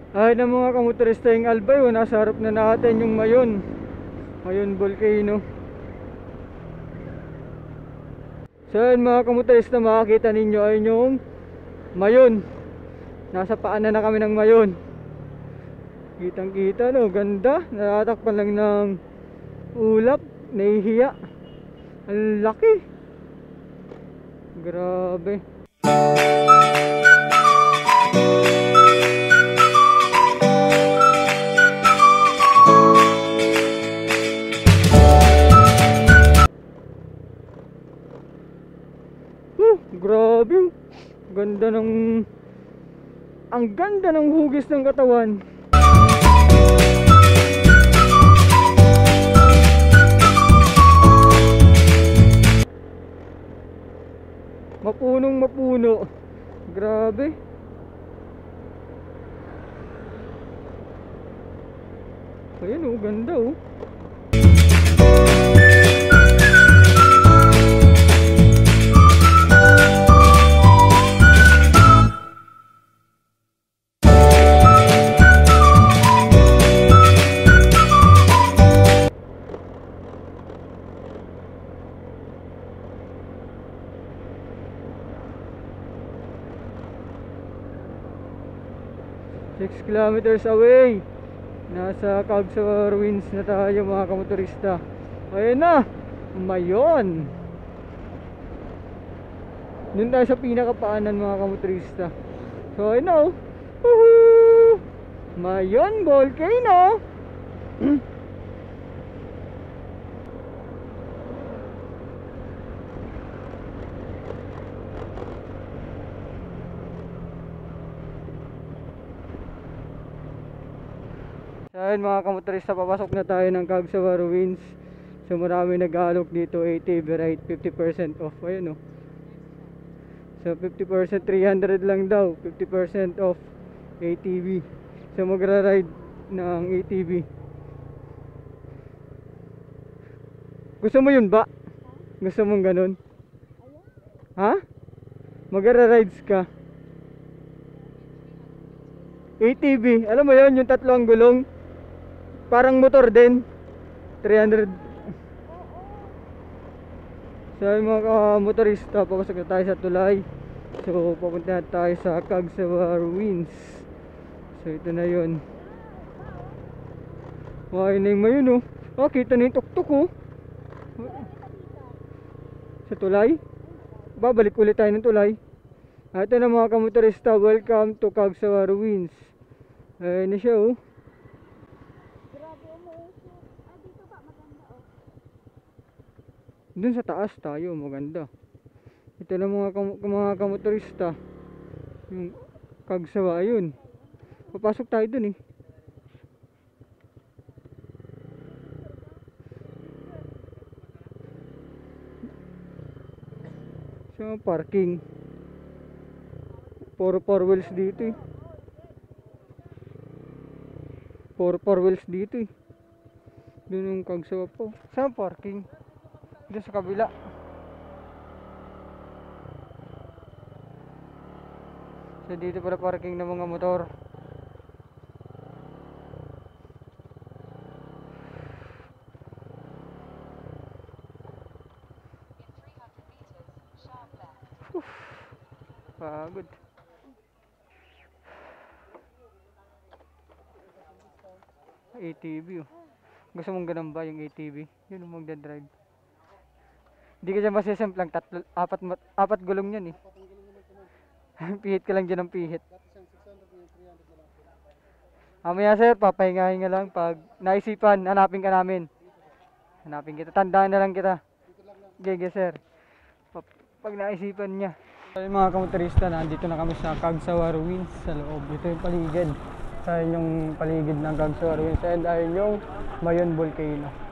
Ay na mga kamotorista yung Albay, nasa harap na natin yung Mayon Volcano. So yun mga kamotorista, makakita ninyo ay yung Mayon. Nasa paanan na kami ng Mayon. Kitang kita no, ganda. Natatakpan lang ng ulap, nahihiya. Ang laki. Grabe. Grabe. Ang ganda ng hugis ng katawan. Mapunong mapuno. Grabe. Ayan oh, ganda oh. Six kilometers away. Nasa Cagsawar Ruins na tayo mga kamotorista. Ayan na, Mayon. Doon tayo sa pinakapaanan mga kamotorista. So ayun na oh. Woohoo! Mayon Volcano. Ayun mga kamotorista, papasok na tayo ng Cagsawar Ruins. So marami nag-aalok dito, ATV ride 50% off. Ayun oh. So 50% 300 lang daw, 50% off ATV. So magra-ride ng ATV. Gusto mo yun ba? Gusto mong ganun? Ha? Magra-rides ka? ATV, alam mo yun, yung tatlong gulong. Parang motor din. 300. So mga motorista, papasok na tayo sa tulay. So papunta na tayo sa Cagsawar Ruins. So ito na yun. Ay na yung Mayon oh. Oh, kita na yung tuktok oh. Sa tulay. Babalik ulit tayo ng tulay. Ito na mga kamotorista, welcome to Cagsawar Ruins. Ayun na siya oh. Dun sa taas tayo, maganda. Ito na mga kamotorista. Yung Cagsawa, ayun. Papasok tayo dun eh. So parking. Puro four wheels dito eh. Puro four wheels dito eh. Dun yung Cagsawa po. Saan parking? Doon sa kabila. So dito pala parking ng mga motor. Pagod. ATV oh. Gusto mong ganun ba yung ATV? Yun ang magdadrive. Hindi ka dyan masisimplang apat gulong yan eh. Pihit ka lang dyan ng pihit. Mamaya sir, papahingahin nga lang. Pag naisipan, hanapin ka namin. Hanapin kita, tandaan na lang kita. Gege sir. Pag naisipan niya. So yung mga kamotorista, nandito na kami sa Cagsawar Ruins sa loob. Ito yung paligid. Sa yung paligid ng Cagsawar Ruins. And ayun yung Mayon Volcano.